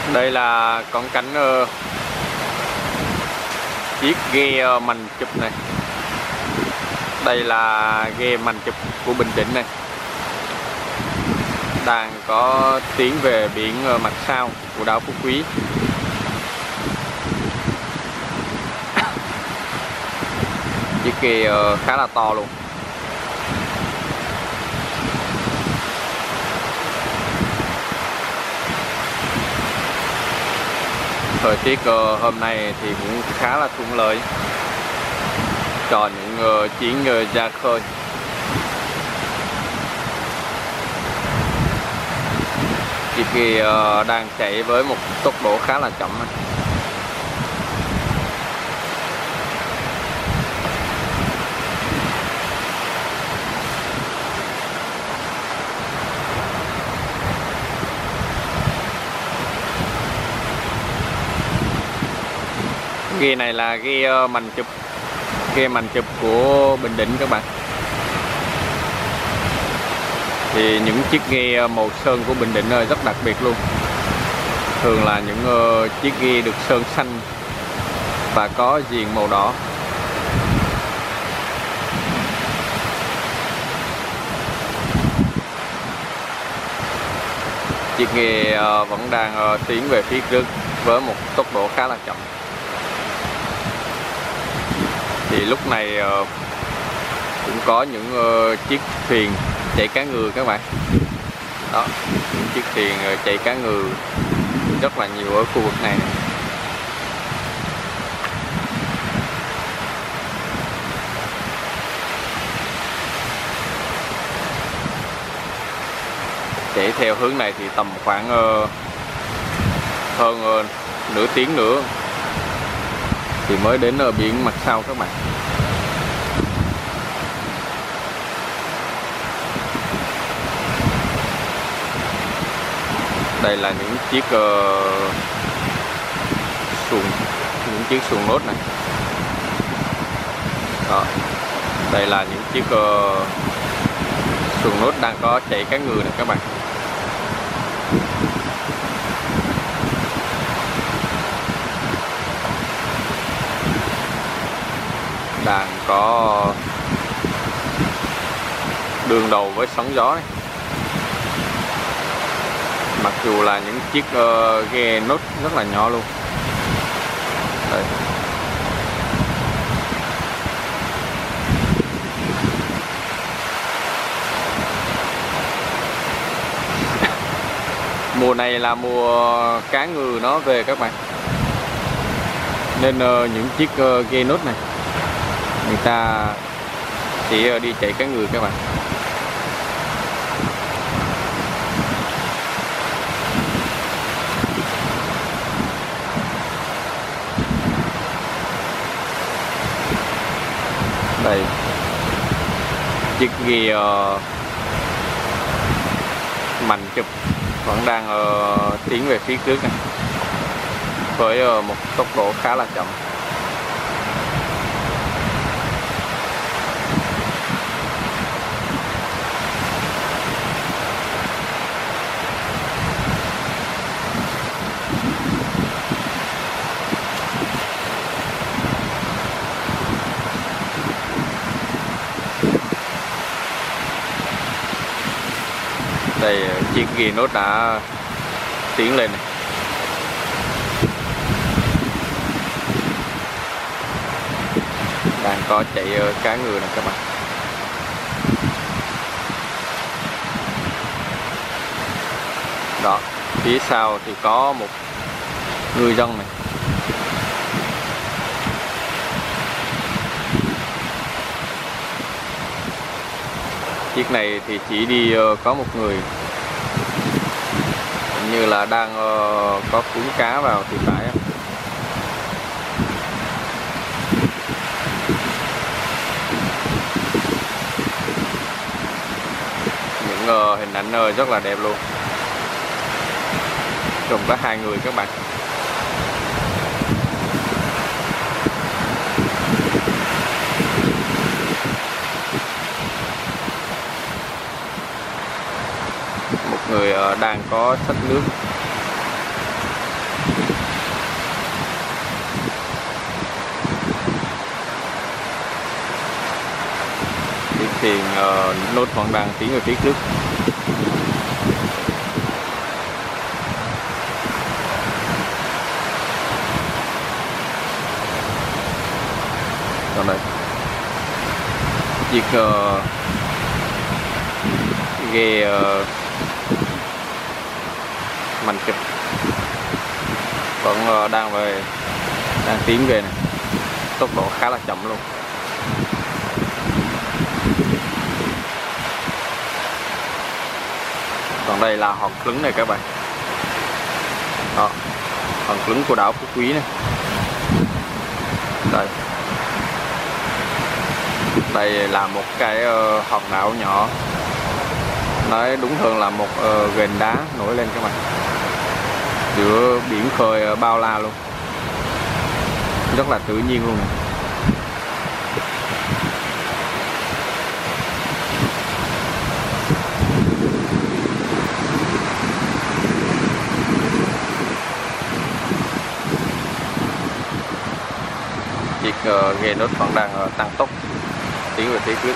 Đây là con cánh chiếc ghe mành chụp này. Đây là ghe mành chụp của Bình Định này, đang có tiến về biển mặt sau của đảo Phú Quý. Chiếc ghe khá là to luôn. Thời tiết hôm nay thì cũng khá là thuận lợi cho những chuyến ra khơi. Chiếc ghe đang chạy với một tốc độ khá là chậm. Ghe này là ghe mành chụp của Bình Định các bạn. Thì những chiếc ghe màu sơn của Bình Định rất đặc biệt luôn. Thường là những chiếc ghe được sơn xanh và có viền màu đỏ. Chiếc ghe vẫn đang tiến về phía trước với một tốc độ khá là chậm. Thì lúc này cũng có những chiếc thuyền chạy cá ngừ các bạn. Đó, những chiếc thuyền chạy cá ngừ rất là nhiều ở khu vực này. Chạy theo hướng này thì tầm khoảng hơn nửa tiếng nữa thì mới đến biển mặt sau các bạn. Đây là những chiếc xuồng nốt này. Đó. Đây là những chiếc xuồng nốt đang có chạy cá ngừ này các bạn. Đang có đương đầu với sóng gió này. Mặc dù là những chiếc ghe nốt rất là nhỏ luôn. Đây. Mùa này là mùa cá ngừ nó về các bạn, nên những chiếc ghe nốt này người ta chỉ đi chạy cá ngừ các bạn. Đây, chiếc ghe mành chụp vẫn đang tiến về phía trước này với một tốc độ khá là chậm. Đây, chiếc ghe nốt đã tiến lên này. Đang có chạy cá ngừ này các bạn. Đó, phía sau thì có một ngư dân này. Chiếc này thì chỉ đi có một người, như là đang có cuốn cá vào thì phải. Những hình ảnh rất là đẹp luôn. Gồm có 2 người các bạn. Một người đang có xách nước. thuyền nốt vẫn đang tiến về phía trước. Còn đây chiếc ghe mành kịch vẫn đang tiến về này, tốc độ khá là chậm luôn. Còn đây là hòn cứng này các bạn. Đó, hòn cứng của đảo Phú Quý này. Đây là một cái hòn đảo nhỏ, nói đúng hơn là một ghềnh đá nổi lên các bạn, giữa biển khơi bao la luôn, rất là tự nhiên luôn này. Chiếc ghe nốt vẫn đang tăng tốc tiến về phía trước.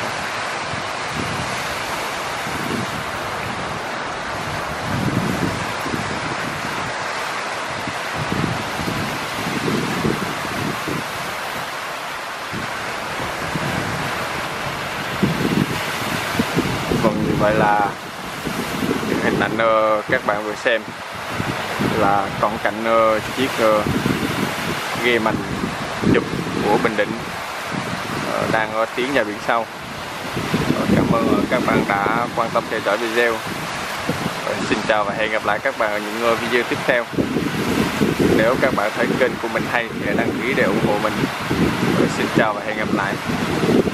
Còn như vậy là những hình ảnh các bạn vừa xem là cận cảnh chiếc ghe mành chụp của Bình Định đang tiến vào biển sâu. Cảm ơn các bạn đã quan tâm theo dõi video. Xin chào và hẹn gặp lại các bạn ở những video tiếp theo. Nếu các bạn thấy kênh của mình hay thì hãy đăng ký để ủng hộ mình. Xin chào và hẹn gặp lại.